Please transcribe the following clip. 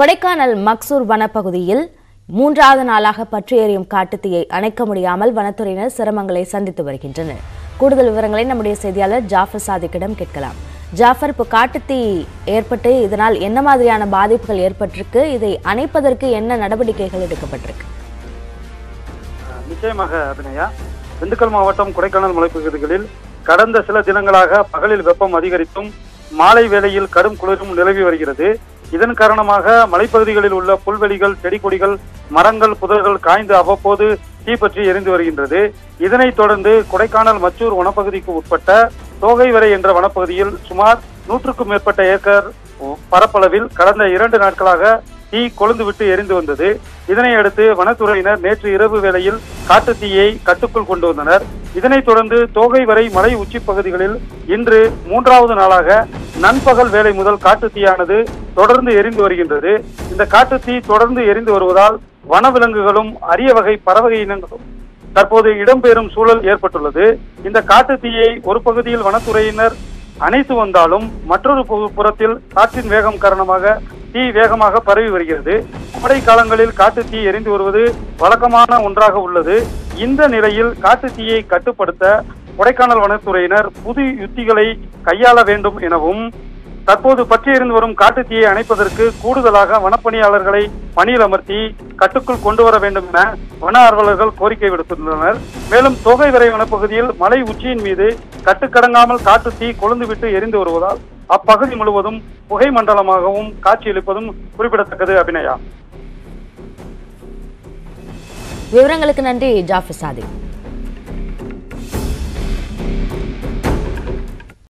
கொடைக்கானல் மக்சூர் வனப்பகுதியில் மூன்றாவது நாளாக பற்றி எரியும் காட்டுத்தீயை அணைக்க முடியாமல் வனத்துறையினர் சிரமங்களை சந்தித்து வருகின்றனர். கூடுதல் விவரங்களை நம்முடைய செய்தியாளர் ஜாஃபர் சாதிக்கிடம் கேட்கலாம். ஜாஃபர், இப்போ காட்டுத்தீ ஏற்பட்டு இதனால் என்ன மாதிரியான பாதிப்புகள் ஏற்பட்டிருக்கு? இதை அணைப்பதற்கு என்ன நடவடிக்கைகள் எடுக்கப்பட்டிருக்கு? நிச்சயமாக அபிநயா, திண்டுக்கல் மாவட்டம் கொடைக்கானல் மலைப்பகுதிகளில் கடந்த சில தினங்களாக பகலில் வெப்பம் அதிகரித்தும் மாலை வேளையில் கடும் குளிரும் நிலவி வருகிறது. இதன் காரணமாக மலைப்பகுதிகளில் உள்ள புல்வெளிகள், செடி கொடிகள், மரங்கள், புதர்கள் காய்ந்து அவ்வப்போது தீப்பற்றி எரிந்து வருகின்றது. இதனைத் தொடர்ந்து கொடைக்கானல் மச்சூர் வனப்பகுதிக்கு உட்பட்ட தோகைவரை என்ற வனப்பகுதியில் சுமார் 100க்கும் மேற்பட்ட ஏக்கர் பரப்பளவில் கடந்த 2 நாட்களாக தீ கொழுந்துவிட்டு எரிந்து வந்தது. இதனை அடுத்து வனத்துறையினர் நேற்று இரவு வேளையில் காட்டு தீயை கட்டுக்குள் கொண்டு வந்தனர். இதனைத் தொடர்ந்து தோகைவரை மலை உச்சி பகுதிகளில் இன்று 3வது நாளாக நண்பகல் வேளை முதல் காட்டு தீயானது தொடர்ந்து எரிந்து வருகின்றது. இந்த காட்டு தீ தொடர்ந்து எரிந்து வருவதால் வனவிலங்குகளும் அரிய வகை பறவை இனங்களும் தற்போது இடம்பெறும் சூழல் ஏற்பட்டுள்ளது. இந்த காட்டு தீயை ஒரு பகுதியில் வனத்துறையினர் அணைத்து வந்தாலும் மற்றொரு புறத்தில் காற்றின் வேகம் காரணமாக தீ வேகமாக பரவி வருகிறது. கோடை காலங்களில் காட்டு தீ எரிந்து வருவது வழக்கமான ஒன்றாக உள்ளது. இந்த நிலையில் காட்டு தீயை கட்டுப்படுத்த கொடைக்கானல் வனத்துறையினர் புது யுத்திகளை கையாள வேண்டும் எனவும், தற்போது பற்றி எரிந்து வரும் காட்டு தீயை அணைப்பதற்கு கூடுதலாக வனப்பணியாளர்களை பணியில் அமர்த்தி கட்டுக்குள் கொண்டு வர வேண்டும் என வன ஆர்வலர்கள் கோரிக்கை விடுத்துள்ளனர். மேலும் தோகைவரை வனப்பகுதியில் மலை உச்சியின் மீது கட்டுக்கடங்காமல் காட்டு தீ கொழுந்துவிட்டு எரிந்து வருவதால் அப்பகுதி முழுவதும் புகை மண்டலமாகவும் காட்சியளிப்பதும் குறிப்பிடத்தக்கது. அபிநயா, விவரங்களுக்கு நன்றி ஜாஃபர் சாதிக்.